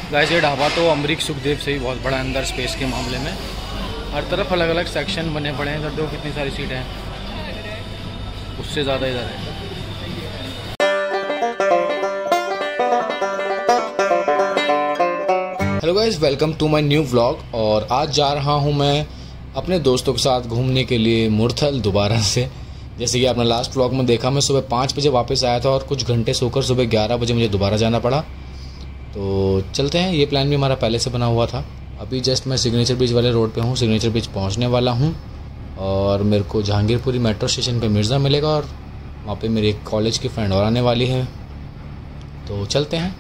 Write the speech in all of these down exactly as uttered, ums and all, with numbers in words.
Guys ये ढाबा तो अमरीक सुखदेव से ही बहुत बड़ा अंदर स्पेस के मामले में। हर तरफ अलग अलग सेक्शन बने पड़े हैं। इधर देखो कितनी सारी सीटें हैं, उससे ज़्यादा इधर है। Hello guys, welcome to my new vlog. और आज जा रहा हूं मैं अपने दोस्तों के साथ घूमने के लिए मुरथल दोबारा से। जैसे कि आपने लास्ट व्लॉग में देखा, मैं सुबह पाँच बजे वापस आया था और कुछ घंटे सोकर सुबह ग्यारह बजे मुझे दोबारा जाना पड़ा। तो चलते हैं, ये प्लान भी हमारा पहले से बना हुआ था। अभी जस्ट मैं सिग्नेचर ब्रिज वाले रोड पे हूँ, सिग्नेचर ब्रिज पहुँचने वाला हूँ और मेरे को जहांगीरपुरी मेट्रो स्टेशन पे मिर्ज़ा मिलेगा और वहाँ पे मेरी एक कॉलेज की फ्रेंड और आने वाली है। तो चलते हैं।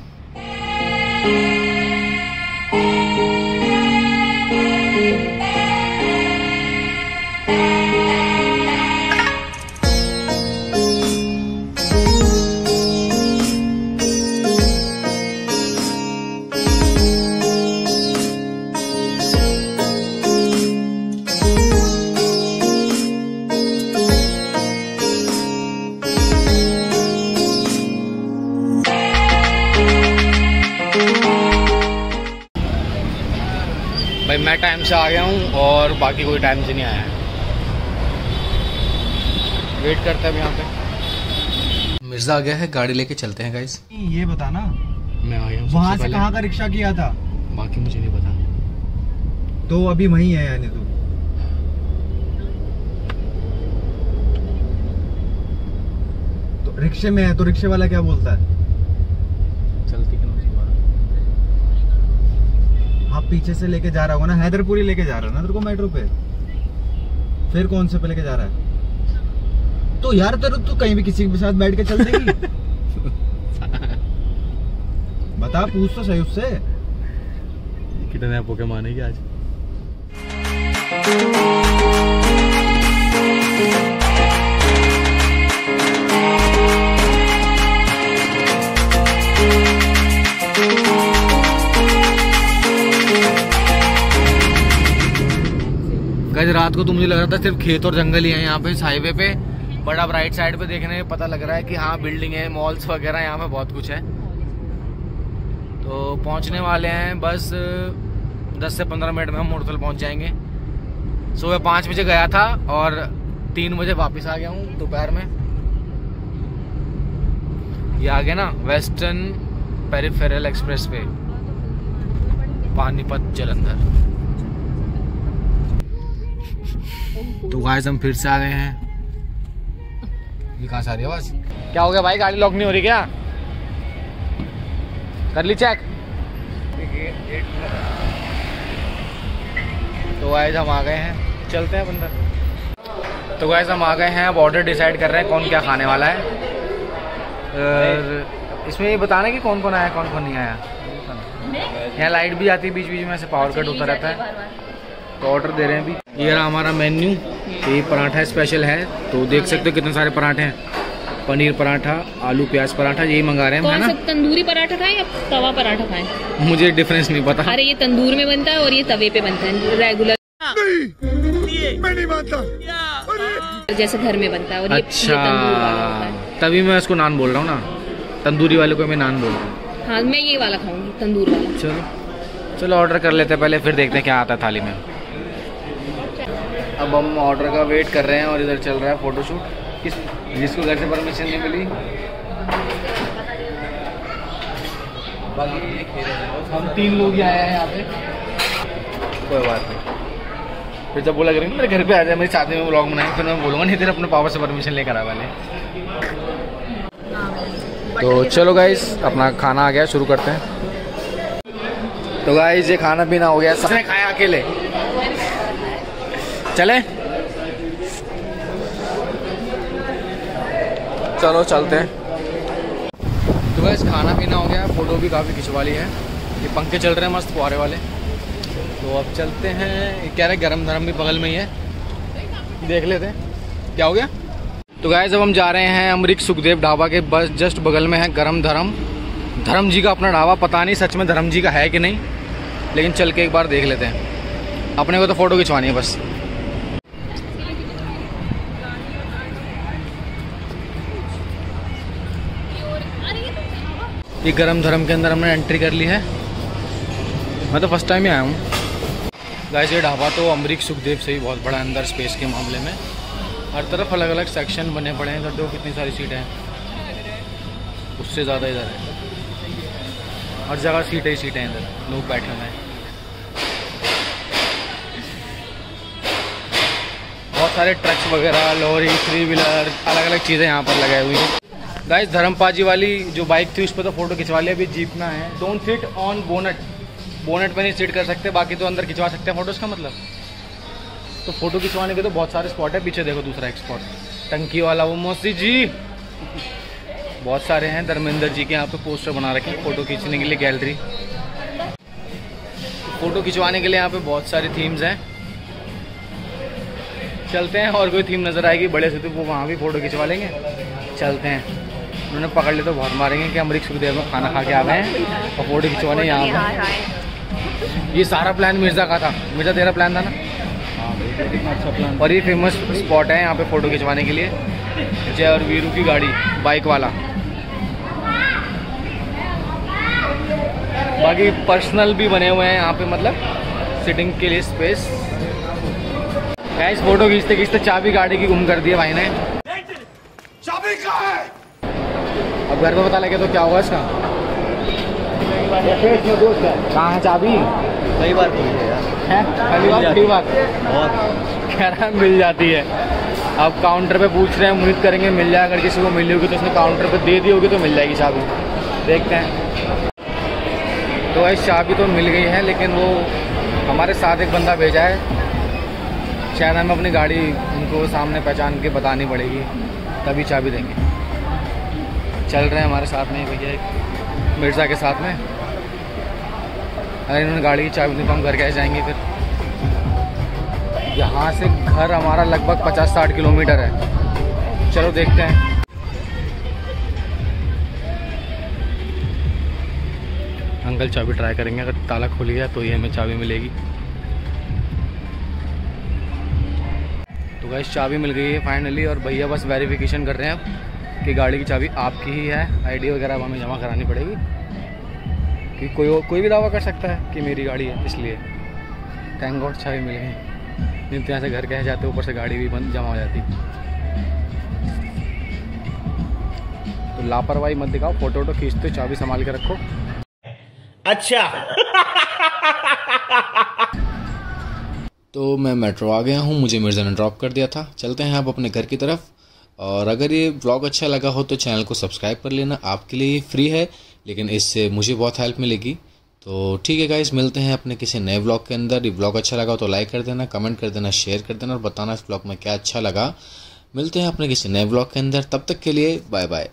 भाई मैं टाइम से आ गया हूँ और बाकी कोई टाइम से नहीं आया है। वेट करते हैं अभी यहाँ पे। मिर्ज़ा आ गया है, गाड़ी लेके चलते हैं गाइस। ये बता ना, मैं आ गया हूँ। वहाँ से कहाँ का रिक्शा किया था? बाकी मुझे नहीं पता। तो अभी वहीं है यानी तू? तो रिक्शे में है तो रिक्शे वाला क्या बोलता है? चलती क्यों? आप पीछे से लेके जा रहा होगा ना, हैदरपुरी लेके जा रहा है ना तेरे को मेट्रो पे। फिर कौन से पे लेके जा रहा है? तो यार तेरे तू कहीं भी किसी के साथ बैठ के चल देगी? बता, पूछ तो सही उससे। कितने पोके मानेगी आज? गाइस रात को तो मुझे लग रहा था सिर्फ खेत और जंगल ही है यहाँ पे इस हाईवे पे, बट अब राइट साइड पे देखने में पता लग रहा है कि हाँ बिल्डिंग है, मॉल्स वगैरह यहाँ पे बहुत कुछ है। तो पहुँचने वाले हैं, बस दस से पंद्रह मिनट में हम मुरथल पहुँच जाएंगे। सुबह पाँच बजे गया था और तीन बजे वापस आ गया हूँ दोपहर में। ये आ गया ना western peripheral expressway, Panipat Jalandhar. तो गाइस हम फिर से आ गए हैं। ये कहाँ से आ रही है आवाज? क्या हो गया भाई, गाड़ी लॉक नहीं हो रही क्या? कर ली चेक? तो गाइस हम आ गए हैं, चलते हैं अंदर। तो गाइस हम आ गए हैं, अब ऑर्डर डिसाइड कर रहे हैं कौन क्या खाने वाला है। और इसमें ये बताना कि कौन कौन आया कौन कौन नहीं आया। यहाँ लाइट भी आती है बीच बीच में, से पावर कट होता रहता है। तो ऑर्डर दे रहे हैं अभी। ये रहा हमारा मेन्यू। ये पराठा स्पेशल है, तो देख सकते हो कितने सारे पराठे हैं। पनीर पराठा, आलू प्याज पराठा, यही मंगा रहे हैं, है ना? तंदूरी पराठा खाएं या तवा पराठा खाएं? मुझे डिफरेंस नहीं पता। अरे ये तंदूर में बनता है और ये तवे पे बनता है रेगुलर। नहीं, मैं नहीं मानता। जैसे घर में बनता है। और अच्छा, ये तंदूर वाला होता है। तभी मैं उसको नान बोल रहा हूँ ना, तंदूरी वाले को मैं नान बोल रहा हूँ। हाँ, मैं ये वाला खाऊंगी, तंदूर वाला। चलो चलो ऑर्डर कर लेते हैं पहले, फिर देखते हैं क्या आता है थाली में। अब हम ऑर्डर का वेट कर रहे हैं और इधर चल रहा है फोटोशूट। किस जिसको घर से परमिशन नहीं मिली, हम तीन लोग ही आए हैं यहाँ पे। कोई बात नहीं, फिर जब बोला करेंगे मेरे घर पे आ जाए, मेरी शादी में व्लॉग बनाए, फिर मैं बोलूँगा नहीं तेरे अपने पापा से परमिशन लेकर आ वाले। तो चलो गाइस, अपना खाना आ गया, शुरू करते हैं। तो गाइस ये खाना पीना हो गया, सबने खाया अकेले। चले चलो चलते हैं। तो गाइस खाना पीना हो गया, फोटो भी काफ़ी खिंचवा ली है। ये पंखे चल रहे हैं मस्त फुहारे वाले। तो अब चलते हैं। कह रहे गरम धरम भी बगल में ही है, देख लेते हैं क्या हो गया। तो गाइस अब हम जा रहे हैं अमरीक सुखदेव ढाबा के बस जस्ट बगल में है गरम धरम। धर्म जी का अपना ढाबा, पता नहीं सच में धर्म जी का है कि नहीं, लेकिन चल के एक बार देख लेते हैं। अपने को तो फ़ोटो खिंचवानी है बस। ये गरम धर्म के अंदर हमने एंट्री कर ली है मैं तो फर्स्ट टाइम ही आया हूँ। गाइस ये ढाबा तो अमरीक सुखदेव से ही बहुत बड़ा अंदर स्पेस के मामले में। हर तरफ अलग अलग सेक्शन बने पड़े हैं। इधर दो कितनी सारी सीटें हैं, उससे ज़्यादा इधर है। हर जगह सीटें ही सीटें हैं, इधर लोग बैठे हुए हैं। बहुत सारे ट्रक्स वगैरह, लॉरी, थ्री व्हीलर, अलग अलग चीज़ें यहाँ पर लगाई हुई हैं। गाइस धर्मपाजी वाली जो बाइक थी उस पर तो फ़ोटो खिंचवा लिया। अभी जीप में है। Don't sit on bonnet, bonnet पे नहीं सिट कर सकते, बाकी तो अंदर खिंचवा सकते हैं फोटोज़ का मतलब। तो फ़ोटो खिंचवाने के तो बहुत सारे स्पॉट है। पीछे देखो दूसरा एक स्पॉट, टंकी वाला वो मौसी जी, बहुत सारे हैं। धर्मेंद्र जी के यहाँ पे पोस्टर बना रखे हैं फ़ोटो खींचने के लिए, गैलरी। फ़ोटो खिंचवाने के लिए यहाँ पे बहुत सारी थीम्स हैं। चलते हैं, और कोई थीम नज़र आएगी बड़े से तो वो वहाँ भी फ़ोटो खिंचवा लेंगे। चलते हैं। उन्होंने पकड़ ले तो बहुत मारेंगे कि अमरीक सुखदेव में खाना खा के आ गए हैं और फ़ोटो खिंचवाने यहाँ पर। ये सारा प्लान मिर्ज़ा का था। मिर्ज़ा तेरा प्लान था ना? अच्छा प्लान। और ये फेमस स्पॉट है यहाँ पे फ़ोटो खिंचवाने के लिए। जय और वीरू की गाड़ी, बाइक वाला। बाकी पर्सनल भी बने हुए हैं यहाँ पे, मतलब सिटिंग के लिए स्पेस। गाइस फोटो खींचते खींचते चाबी गाड़ी की गुम कर दी है भाई ने। चाबी कहाँ है? अब घर पे पता लगे तो क्या होगा इसका? कहाँ है चाबी? कई बार पूछे यार, पहली बार पहली बार बहुत कह रहा मिल जाती है। अब काउंटर पे पूछ रहे हैं, उम्मीद करेंगे मिल जाए। अगर किसी को मिली होगी तो उसने काउंटर पे दे दी होगी तो मिल जाएगी चाबी। देखते हैं। तो भाई चाबी तो मिल गई है, लेकिन वो हमारे साथ एक बंदा भेजा है। शायद हमें अपनी गाड़ी उनको सामने पहचान के बतानी पड़ेगी, तभी चाबी देंगे। चल रहे हैं हमारे साथ में भैया एक मिर्ज़ा के साथ में। अगर इन्होंने गाड़ी की चाबी नहीं तो हम घर कैसे जाएंगे फिर? यहाँ से घर हमारा लगभग पचास साठ किलोमीटर है। चलो देखते हैं। अंकल चाबी ट्राई करेंगे, अगर ताला खुल गया तो ही हमें चाबी मिलेगी। तो गाइस चाबी मिल गई है फाइनली, और भैया बस वेरिफिकेशन कर रहे हैं अब कि गाड़ी की चाबी आपकी ही है। आईडी वगैरह अब हमें जमा करानी पड़ेगी, कि कोई कोई भी दावा कर सकता है कि मेरी गाड़ी है, इसलिए थैंक गॉड चाबी मिल गई। नहीं तो यहाँ से घर कह जाते, ऊपर से गाड़ी भी बंद जमा हो जाती। तो लापरवाही मत दिखाओ, फोटो वोटो खींचते चाबी संभाल के रखो। अच्छा। तो मैं मेट्रो आ गया हूँ, मुझे मिर्ज़ा ने ड्रॉप कर दिया था। चलते हैं अब अपने घर की तरफ। और अगर ये व्लॉग अच्छा लगा हो तो चैनल को सब्सक्राइब कर लेना, आपके लिए फ्री है, लेकिन इससे मुझे बहुत हेल्प मिलेगी। तो ठीक है गाइस, मिलते हैं अपने किसी नए व्लॉग के अंदर। ये व्लॉग अच्छा लगा हो तो लाइक कर देना, कमेंट कर देना, शेयर कर देना और बताना इस व्लॉग में क्या अच्छा लगा। मिलते हैं अपने किसी नए व्लॉग के अंदर, तब तक के लिए bye bye.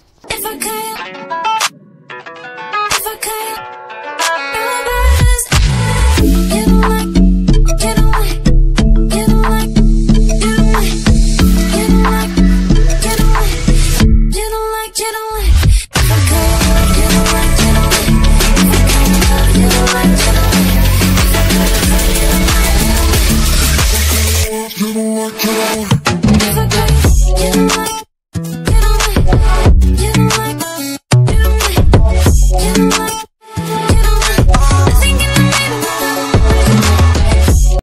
If I got you, you don't like